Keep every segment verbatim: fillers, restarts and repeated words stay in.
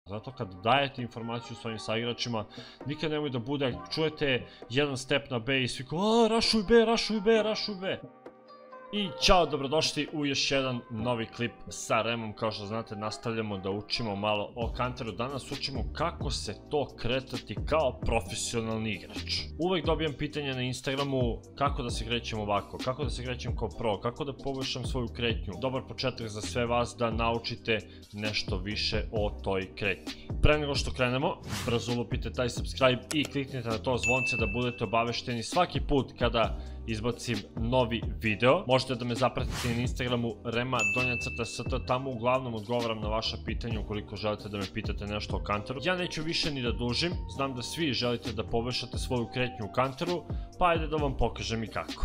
Zato kad dajete informaciju svojim saigračima, nikad nemoj da bude, čujete jedan step na B i svi kao, a, rašuj B, rašuj B, rašuj B. I ćao, dobrodošli u još jedan novi klip sa Remom. Kao što znate, nastavljamo da učimo malo o Counteru. Danas učimo kako se to kretati kao profesionalni igrač. Uvek dobijam pitanje na Instagramu kako da se krećem ovako, kako da se krećem kao pro, kako da poboljšam svoju kretnju. Dobar početak za sve vas da naučite nešto više o toj kretnji. Pre nego što krenemo, brzo lupite taj subscribe i kliknite na to zvonce da budete obavešteni svaki put kada izbacim novi video. Možete da me zapratite na Instagramu Rema donja crta st, tamo uglavnom odgovaram na vaša pitanja ukoliko želite da me pitate nešto o Counteru. Ja neću više ni da dužim, znam da svi želite da poboljšate svoju kretnju u Counteru, pa ajde da vam pokažem i kako.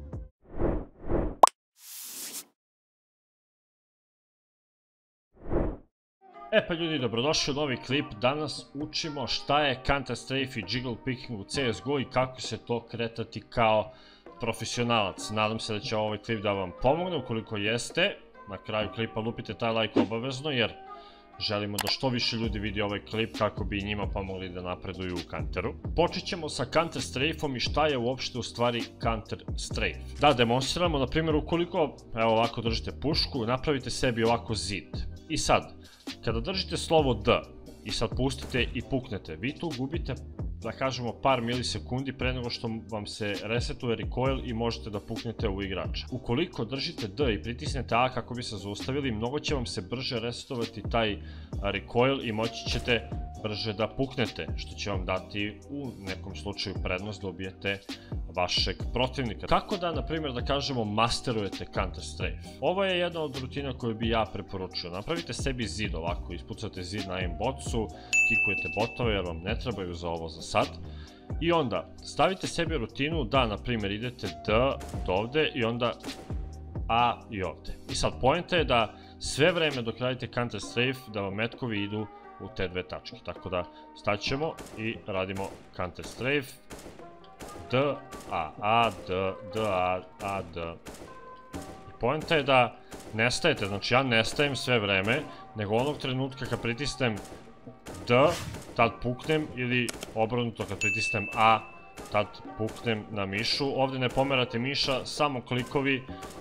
E pa ljudi, dobrodošli u novi klip. Danas učimo šta je Counter Strafe i Jiggle Picking u C S G O i kako se to kretati kao profesionalac. Nadam se da će ovaj klip da vam pomogne. Ukoliko jeste, na kraju klipa lupite taj like obavezno, jer želimo da što više ljudi vidi ovaj klip kako bi njima pomogli da napreduju u Counteru. Počet ćemo sa Counter Strafeom i šta je uopšte u stvari Counter Strafe. Da demonstriramo, na primjer, ukoliko evo ovako držite pušku, napravite sebi ovako zid. I sad, kada držite slovo D i sad pustite i puknete, vi tu gubite, da kažemo, par milisekundi pre nego što vam se resetuje recoil i možete da puknete u igrača. Ukoliko držite D i pritisnete A kako bi se zaustavili, mnogo će vam se brže resetovati taj recoil i moći ćete brže da puknete, što će vam dati u nekom slučaju prednost da ubijete vašeg protivnika. Kako da, na primjer, da kažemo, masterujete Counter Strafe? Ovo je jedna od rutina koju bi ja preporučio. Napravite sebi zid ovako, ispucate zid na aimbotsu, kikujete botove jer vam ne trebaju za ovo za sad. I onda stavite sebi rutinu da, na primjer, idete D do ovde i onda A i ovde. I sad poenta je da sve vreme dok radite Counter Strafe da vam metkovi idu u te dve tačke. Tako da staćemo i radimo Counter Strafe. D, A, A, D, D, A, A, D. I poenta je da nestajete, znači ja nestajem sve vreme, nego onog trenutka kad pritisnem D, tad puknem, ili obrnuto kad pritisnem A, tad puknem na mišu. Ovde ne pomerate miša, samo klikovi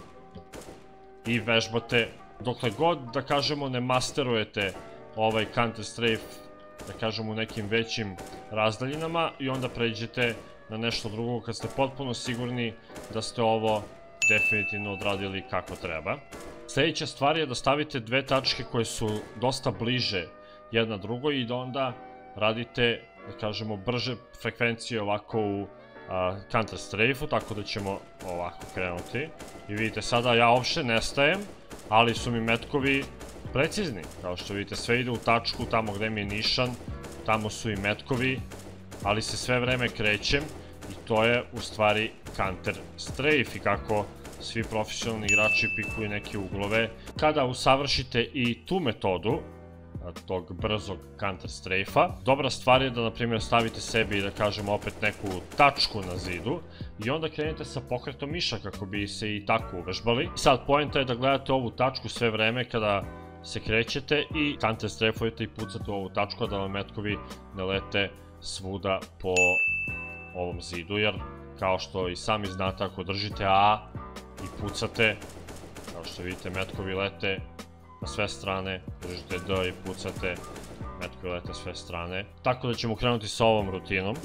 i vežbate. Dokle god, da kažemo, ne masterujete ovaj Counter Strafe, da kažemo, u nekim većim razdaljinama i onda pređete na nešto drugo kad ste potpuno sigurni da ste ovo definitivno odradili kako treba. Sljedeća stvar je da stavite dve tačke koje su dosta bliže jedna drugoj i da onda radite, da kažemo, brže frekvencije ovako u Counter Strafe-u, tako da ćemo ovako krenuti. I vidite sada ja uopšte nestajem, ali su mi metkovi precizni. Kao što vidite, sve ide u tačku tamo gde mi je nišan, tamo su i metkovi, ali se sve vreme krećem i to je u stvari Counter Strafe i kako svi profesionalni igrači pikuju neke uglove. Kada usavršite i tu metodu tog brzog Counter Strafe-a, dobra stvar je da, na primjer, stavite sebi, da kažemo, opet neku tačku na zidu i onda krenete sa pokretom miša kako bi se i tako uvežbali. Sad, poenta je da gledate ovu tačku sve vreme kada se krećete i Counter Strafe-ujete i pucate u ovu tačku, a da vam metkovi ne lete svuda po ovom zidu, jer kao što i sami znate, ako držite A i pucate, kao što vidite, metkovi lete na sve strane, držite D i pucate, metkovi lete sve strane. Tako da ćemo krenuti sa ovom rutinom.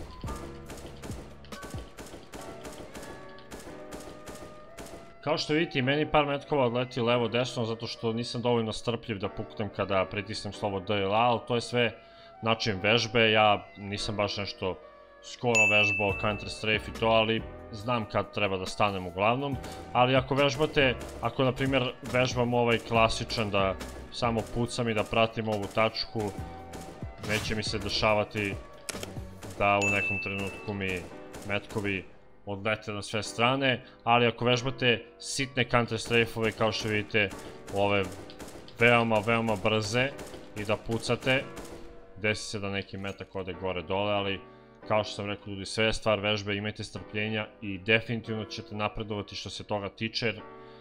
Kao što vidite, i meni par metkova odleti levo desno zato što nisam dovoljno strpljiv da puknem kada pritisnem slovo D ili A, ali to je sve način vežbe. Ja nisam baš nešto skoro vežbao Counter Strafe i to, ali znam kad treba da stanem uglavnom. Ali ako vežbate, ako na primjer vežbam ovaj klasičan da samo pucam i da pratim ovu tačku, neće mi se dešavati da u nekom trenutku mi metkovi odlete na sve strane, ali ako vežbate sitne Counter Strafe-ove, kao što vidite, ove veoma, veoma brze i da pucate, desi se da neki metak ode gore dole, ali kao što sam rekao, ljudi, sve je stvar vežbe, imajte strpljenja i definitivno ćete napredovati što se toga tiče, jer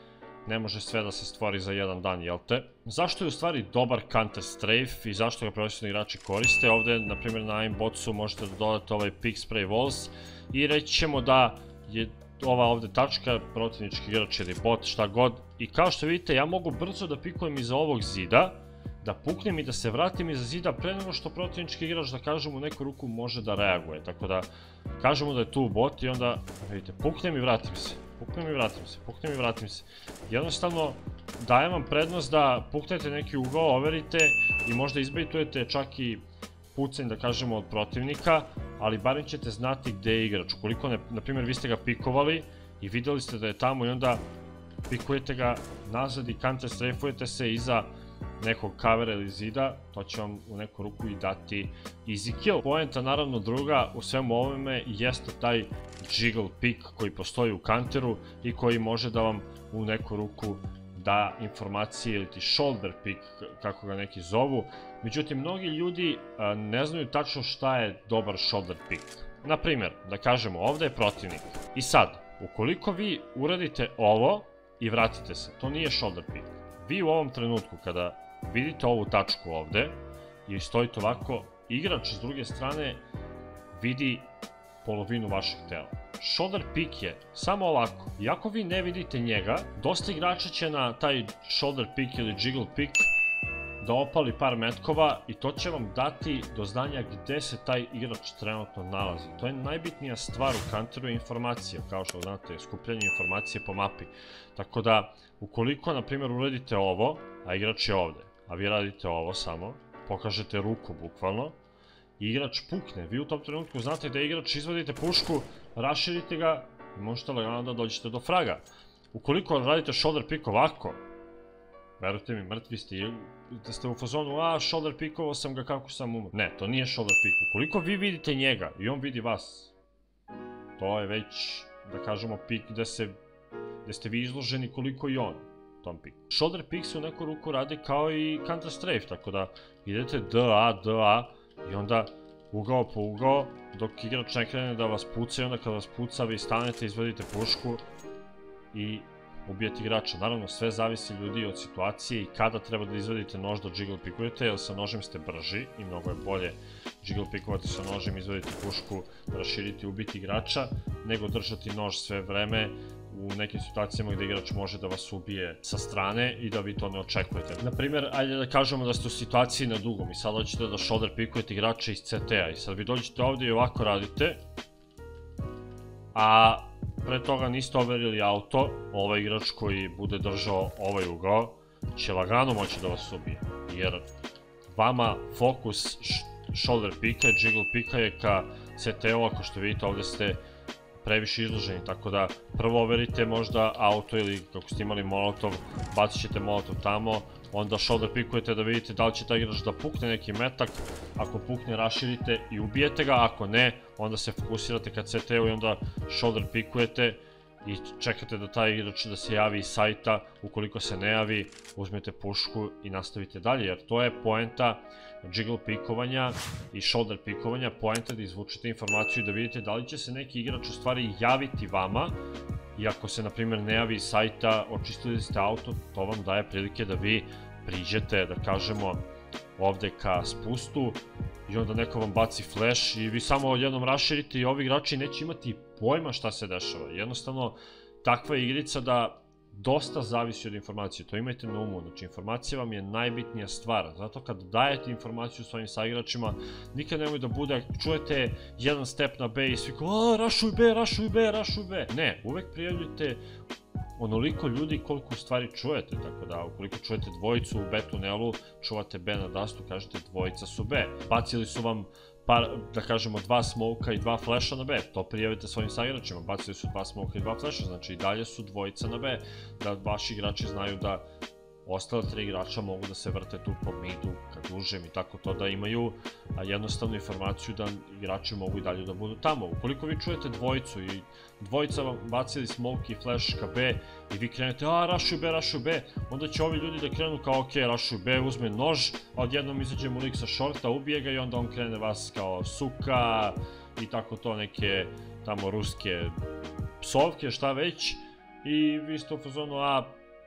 ne može sve da se stvori za jedan dan, jel te? Zašto je u stvari dobar Counter Strafe i zašto ga profesionalni igrači koriste? Ovde, na primjer, na aimbotsu možete da dodate ovaj Pick Spray Walls i reći ćemo da je ova ovde tačka, protivnički igrač ili bot, šta god. I kao što vidite, ja mogu brzo da pikujem iza ovog zida, da puknem i da se vratim iza zida pre nego što protivnički igrač, da kažem, u neku ruku može da reaguje. Tako da, kažemo da je tu bot i onda, vidite, puknem i vratim se. Puknem i vratim se, puknem i vratim se. Jednostavno, dajem vam prednost da puknete neki ugao, overite i možda izbejtujete čak i pucanj, da kažemo, od protivnika, ali barem ćete znati gde je igrač. Ukoliko, na primjer, vi ste ga pikovali i videli ste da je tamo i onda pikujete ga nazad i counter strafujete se iza nekog kavera ili zida, to će vam u neku ruku i dati easy kill. Poenta, naravno, druga u svemu ovome jeste taj jiggle pick koji postoji u counteru i koji može da vam u neku ruku da informacije ili ti shoulder pick, kako ga neki zovu. Međutim, mnogi ljudi ne znaju tačno šta je dobar shoulder pick. Naprimjer, da kažemo, ovde je protivnik. I sad, ukoliko vi uradite ovo i vratite se, to nije shoulder pick. Vi u ovom trenutku, kada vidite ovu tačku ovde i stojite ovako, igrač s druge strane vidi polovinu vašeg tela. Shoulder pick je samo ovako. Iako vi ne vidite njega, dosta igrača će na taj shoulder pick ili jiggle pick da opali par metkova i to će vam dati do znanja gde se taj igrač trenutno nalazi. To je najbitnija stvar u counteru je informacija, kao što znate, skupljanje informacije po mapi. Tako da, ukoliko, na primjer, uradite ovo, a igrač je ovde, a vi radite ovo samo, pokažete ruku bukvalno, i igrač pukne, vi u tom trenutku znate da igrač, izvadite pušku, raširite ga i možete lagano da dođete do fraga. Ukoliko radite shoulder pick ovako, verujte mi, mrtvi ste, da ste u fazonu, a, shoulder pickovao sam ga kako sam umro. Ne, to nije shoulder pick. Ukoliko vi vidite njega i on vidi vas, to je već, da kažemo, pick gde se, gde ste vi izloženi koliko i on tom pick. Shoulder pick se u neku ruku radi kao i counter strafe, tako da idete D A, D A i onda ugao po ugao dok igrač ne krene da vas puca i onda kada vas puca vi stanete, izvadite pušku i ubijete igrača. Naravno, sve zavisi ljudi od situacije i kada treba da izvadite nož da jiggle pikujete, jer sa nožem ste brži i mnogo je bolje jiggle pikovati sa nožem, izvaditi pušku, raširiti, ubiti igrača, nego držati nož sve vreme u nekim situacijama gde igrač može da vas ubije sa strane i da vi to ne očekujete. Naprimjer, ajde da kažemo da ste u situaciji na dugom i sad hoćete da shoulder pikujete igrača iz C T-a i sad vi dođete ovde i ovako radite, a pre toga niste overili auto, ovaj igrač koji bude držao ovaj ugao će lagano moći da vas ubije, jer vama fokus shoulder pika, jiggle pika je ka C T-u, ako što vidite ovde ste previše izloženi, tako da prvo overite možda auto ili kako ste imali molotov, bacit ćete molotov tamo, onda shoulder pikujete da vidite da li će taj igrač da pukne neki metak, ako pukne raširite i ubijete ga, ako ne, onda se fokusirate ka C T-u i onda shoulder pikujete i čekate da taj igrač da se javi iz sajta, ukoliko se ne javi, uzmete pušku i nastavite dalje, jer to je poenta jiggle pikovanja i shoulder pikovanja, poenta da izvučete informaciju i da vidite da li će se neki igrač u stvari javiti vama i ako se, na primjer, ne javi iz sajta, očistili ste auto, to vam daje prilike da vi priđete, da kažemo, ovde ka spustu i onda neko vam baci flash i vi samo odjednom raširite i ovi igrači neće imati pojma šta se dešava. Jednostavno, takva je igrica da dosta zavisi od informacije, to imajte na umu, znači informacija vam je najbitnija stvar, zato kad dajete informaciju svojim saigračima, nikad nemoj da bude, čujete jedan step na B i svi kao, a, rašuj B, rašuj B, rašuj B, ne, uvek prijavljujte onoliko ljudi koliko u stvari čujete, tako da ukoliko čujete dvojicu u B tunelu, čuvate B na dastu, kažete dvojica su B, bacili su vam par, da kažemo, dva smoka i dva flasha na B, to prijavite svojim saigračima, bacili su dva smoka i dva flasha, znači i dalje su dvojica na B, da vaši igrači znaju da ostale tri igrača mogu da se vrte tu po midu, ka dužem i tako to, da imaju jednostavnu informaciju da igrači mogu i dalje da budu tamo. Ukoliko vi čujete dvojicu i dvojica vam bacili smoke i flash ka B i vi krenete, a, rašuj B, rašuj B, onda će ovi ljudi da krenu kao, ok, rašuj B, uzme nož, a odjednom izađe mu lik sa šorta, ubije ga i onda on krene vas kao suka i tako to, neke tamo ruske psovke, šta već, i vi ste u fazonu, a,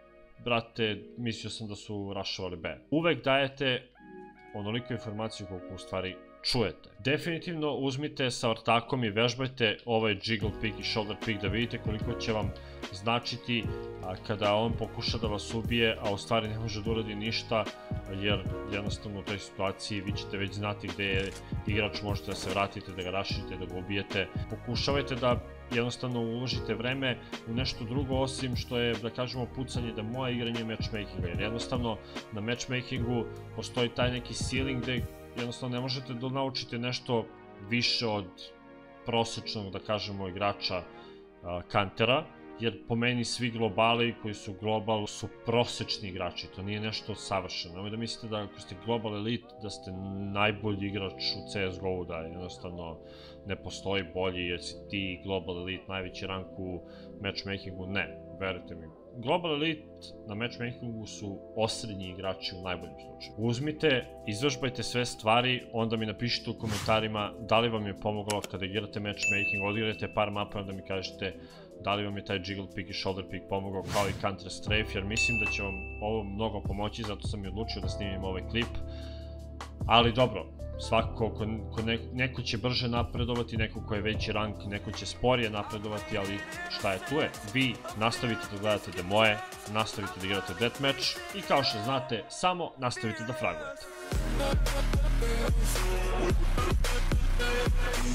brate, mislio sam da su rašovali B. Uvek dajete onoliko informaciju koliko u stvari čujete. Definitivno uzmite sa ortakom i vežbajte ovaj jiggle pick i shoulder pick da vidite koliko će vam značiti kada on pokuša da vas ubije, a u stvari ne može da uradi ništa, jer jednostavno u toj situaciji vi ćete već znati gde je igrač, možete da se vratite, da ga raširite, da ga ubijete. Pokušavajte da jednostavno uložite vreme u nešto drugo osim što je, da kažemo, pucanje, da moje igranje matchmakinga, jer jednostavno na matchmakingu postoji taj neki ceiling gde jednostavno ne možete da naučite nešto više od prosečnog, da kažemo, igrača kantera, jer po meni svi globali koji su global su prosečni igrači, to nije nešto savršeno. Nemoj da mislite da ako ste global elite da ste najbolji igrač u C S G O-u, da jednostavno ne postoji bolji jer si ti global elite najveći rank u matchmakingu. Ne, verujte mi. Global elite na matchmakingu su osrednji igrači u najboljem slučaju. Uzmite, izvežbajte sve stvari, onda mi napišite u komentarima da li vam je pomoglo kada igrate matchmaking, odigrajte par mapa i onda mi kažete da li vam je taj jiggle pick i shoulder pick pomogao kao i counter strafe, jer mislim da će vam ovo mnogo pomoći, zato sam i odlučio da snimim ovaj klip. Ali dobro, svakako, neko će brže napredovati, neko ko je veći rank, neko će sporije napredovati, ali šta je tu je. Vi nastavite da gledate demoje, nastavite da igrate deathmatch i kao što znate, samo nastavite da fragujete.